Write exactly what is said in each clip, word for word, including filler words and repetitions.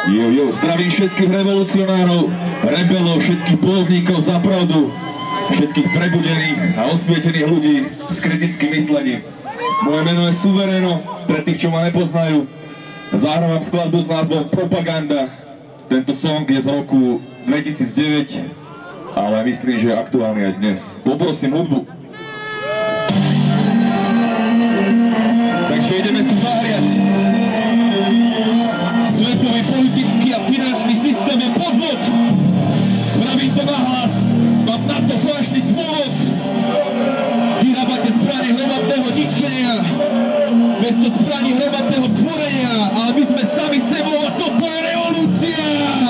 Jo, jo, zdravím všetkých revolucionárov, rebelov, všetkých bojovníkov za pravdu, všetkých prebudených a osvietených ľudí s kritickým myslením. Moje meno je Suvereno, pre tých, čo ma nepoznajú. Zahrávam skladbu s názvom Propaganda. Tento song je z roku dvetisícdeväť, ale myslím, že je aktuálny aj dnes. Poprosím hudbu. Takže ideme sa zahriať. Svetový politický a finančný systém je podvod. Pravím to nahlas, mám na to vážny dôvod. Vyrábate zbrane hromadného ničenia, mesto zbraní hromadného tvorenia, ale my sme sami sebou a toto je revolúcia.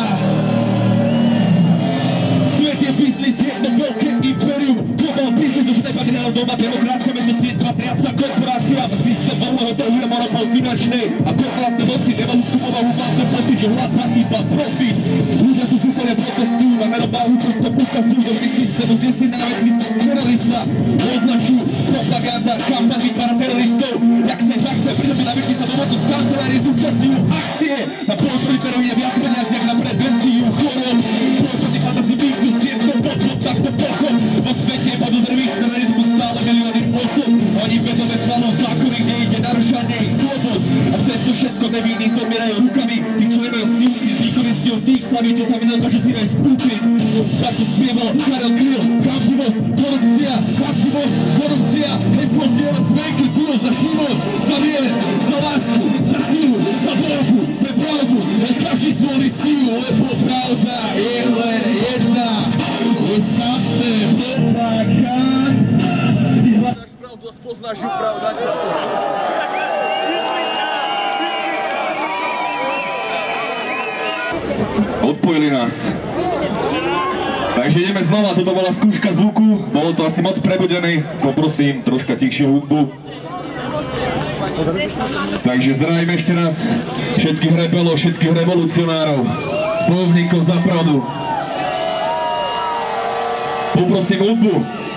Svet je biznis, jedno veľké imperium. Global biznis už nepatrí na doma, demokracia, mesto svet patriaca korporáciám. Systém voľného trhu je monopol finančnej a korporátne moci nemajú ľudskú povahu, vládne pocit, že hľadá iba profit. Ľudia sú súfale protestujú, na menovnáhu prstom ukazujú, dobrý systém znesí na vec výskum terorista. Označujú propaganda, kampaň vytvára teroristov. Jak sa zachce, prídeme na väčší sa dovodu z kancelárie, zúčastňujú akcie. Na polotroj je viac peniaz, jak na prevenciu chorób. Polotroj fantasy mýtus, je to podvod, takto pochod. Vo svete podozrivých terorizmu stále milióny osob. Oni vedome stanú zákony, kde ide narušanie ich slobod. A přes to všetko nevinní zomierajú rukami. Tí, čo nemajú silu, si výkoristiu tých slaví, čo sa mi nedokáže si nájsť úkryt. Tak to spieval Karel Kryl. Pravdivosť, korupcia, pravdivosť, korupcia. Heslo zdieľať zmenky, túro za život, za vier, za lásku, za silu, za voľbu, pre pravdu. Len každý zvolí silu, lebo pravda je len jedna. Ostatné propaganda. Ty hľadáš pravdu a spoznáš ju pravda. Odpojili nás. Takže ideme znova, toto bola skúška zvuku, bolo to asi moc prebudený, poprosím troška tichšiu hudbu. Takže zdravím ešte raz všetkých rebelov, všetkých revolucionárov, bojovníkov za pravdu. Poprosím hudbu.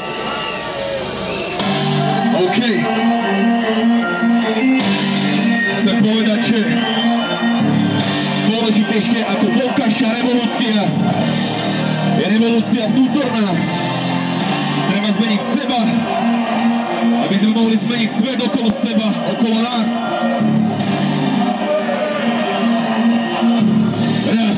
OK. Chcem povedať, že dôležitejšie ako voľkašia revolúcia je revolúcia vnútorná. Treba zmeniť seba, aby sme mohli zmeniť svet okolo seba, okolo nás. Raz,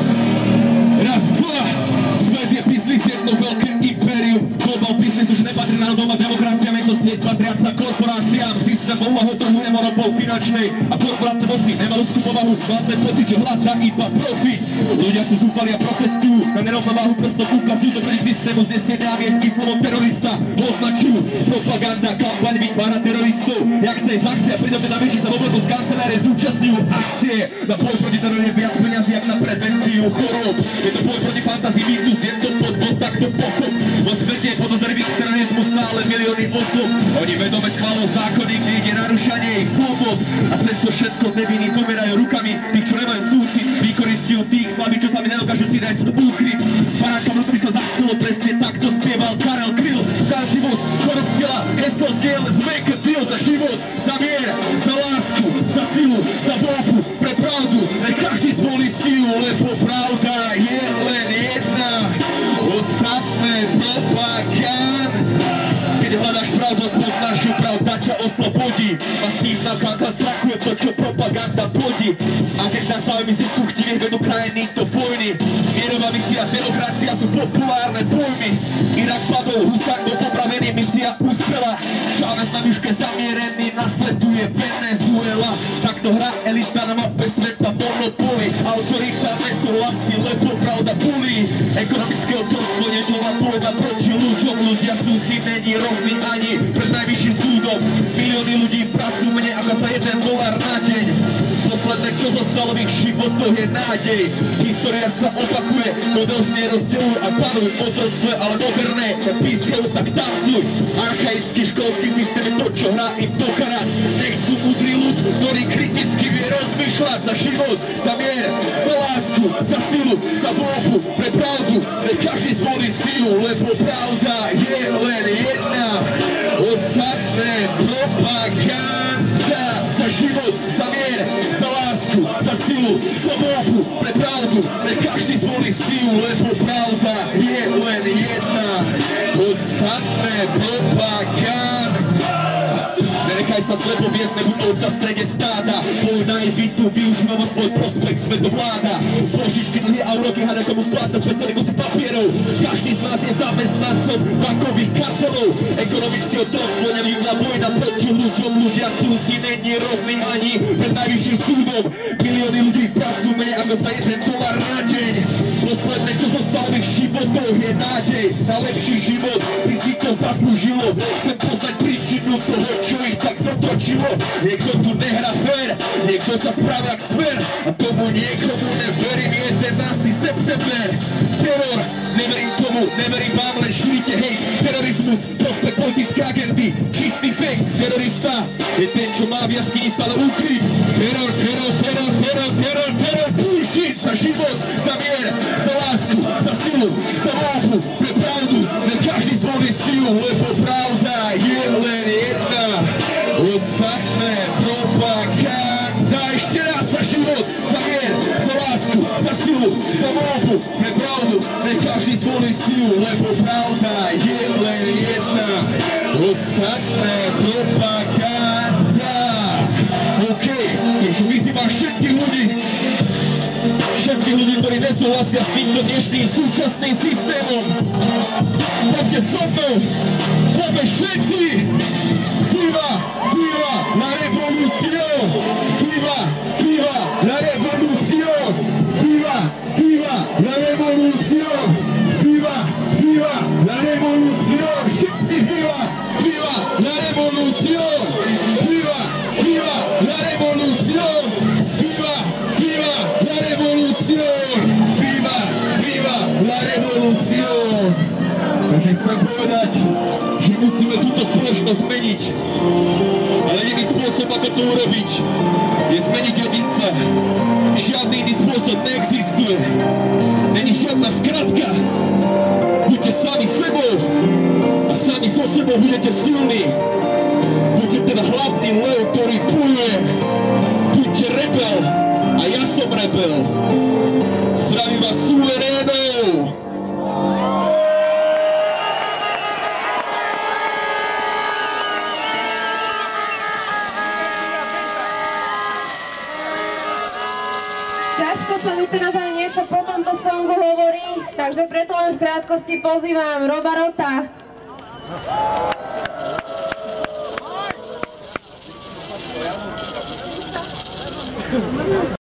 raz, dva. Svet je biznis, jedno veľké impérium. Global biznis už nepatrí národom a demokracia, je to sieť patriaca korporáciám. Systém voľného trhu je monopol finančnej a korporátne moci nemá ľudskú povahu, vládne pocit, že hľadá iba profit. Ľudia sú zúfali a protestujú, na nerovnováhu prstom ukazujú, dobrý systému znesie námietky slovom terorista. Označujú propaganda, kampaň vytvára teroristov. Jak sa jej zachce a prídeme na väčší sa v obleku z kancelárie, zúčastňujú akcie. Na boj proti teroru je viac peniazí, jak na prevenciu chorób. Je to boj proti fantazii mýtus, je to podvod, takto pochop. Vo svete podozrivých terorizmu stále milióny osob. Oni vedome schválujú zákony, kde ide narušanie ich slobod. A cez to všetko nevinní zomierajú rukami. Tých, čo nemajú súcit, vykoristujú tých slabí, čo sa mi nedokážu si nájsť úkryt. Paráčka vnútri to zachcelo, presne takto spieval Karel Kryl. Pravdivosť, korupcia, heslo zdieľ, zmenka, deal za život, za mier, za lásku, za silu, za voľbu, pre pravdu. Nech každý zvolí silu, lebo pravda je len jedna. Ostatné propaganda. Keď hľadáš pravdu, spoznáš ju, pravda ťa oslobodí. Masívna kalka strachu je to, čo propaganda plodí. A keď nás záujmy zisku chtivých vedú krajiny do vojny. Mierová misia, demokracia sú populárne pojmy. Irak padol, Husák bol popravený, misia uspela. Chávez na muške zamierený, nasleduje Venezuela. Takto hrá elita na mape sveta monopoly. Autorita nesúhlasí, lebo pravda bulí. Ekonomické otroctvo nedola poveda proti ľuďom. Ľudia sú si není rovní ani pred najvyšším súdom. Milióny ľudí pracujú menej ako za jeden dolár na deň. Posledné, čo zostalo v ich životoch, je nádej. História sa opakuje, model znie rozdeľuj a panuj. Otroctvo, ale moderné, keď pískajú, tak tancuj. Archaický školský systém je to, čo hrá im do karát. Nechcú múdry ľud, ktorý kriticky vie rozmýšľať za život, za mier, za lásku, za silu, za voľbu, pre pravdu. Nech každý zvolí silu, lebo pravda je len jedna. Ostatné propaganda. Za život, za mier, za lásku, za silu. silu, slobodu, pre pravdu, nech každý zvolí silu, lebo pravda je len jedna. Ostatné propaganda. Nenechaj sa slepo viesť, nebuď ovca v strede stáda. Tvoj naivitu využíva vo svoj prospekt, svet vláda. Božičky, dlhé a úroky, hada komu splácať bez celých kusí papierov. Každý z nás je zamestnancom bankových kartelov. Ekonomické otroctvo, nevýmna vojna proti ľuďom. Ľudia sú si není rovní ani pred najvyšším súdom. Milióny ľudí pracujú menej ako za jeden dolár na deň. Posledné, čo zostalo v ich životoch, je nádej na lepší život. By si to zaslúžilo. Chcem poznať príčinu toho, čo ich tak zotročilo. Niekto tu nehrá fér, niekto sa správa jak smer. A tomu niekomu neverím, jedenásteho september. Teror, neverím tomu, neverím vám, len šírite hejt. Terorizmus, prospekt politické agendy, čistý fake. Terorista je ten, čo má v jaskyni stále ukryt. Teror, teror, teror, teror, teror, teror. Bullshit, za život, za mier, za lásku, za silu, za váhu, pre pravdu. Nech každý zvolí silu, lebo pravda je len jedna. Ostatné propaganda. Ešte raz, za život, za mier, za lásku, za silu, za váhu, pre pravdu. Nech každý zvolí silu, lebo pravda je len jedna. Ostatné propaganda. OK, už vyzývam všetkých ľudí, všetkých ľudí, ktorí nesúhlasia s týmto dnešným súčasným systémom. Poďte so mnou, poďme všetci. Viva, viva la revolución. Viva, viva la revolución. Viva, viva la revolución. Viva, viva la revolución. Všetci viva, viva la revolución. Viva, viva la revolución. Viva, viva la revolución. Viva, viva la revolución. Takže chcem povedať, že musíme túto spoločnosť zmeniť. Ale jediný spôsob, ako to urobiť, je zmeniť jedinca. Žiadny iný spôsob neexistuje. Není žiadna skratka. Buďte sami sebou a sami so sebou budete silní. Buďte ten hlavný lev, ktorý bojuje. Buďte rebel a ja som rebel. Zdravím vás suverénov. Ťažko sa mi teraz aj niečo po tomto songu hovorí, takže preto len v krátkosti pozývam Roba Rota.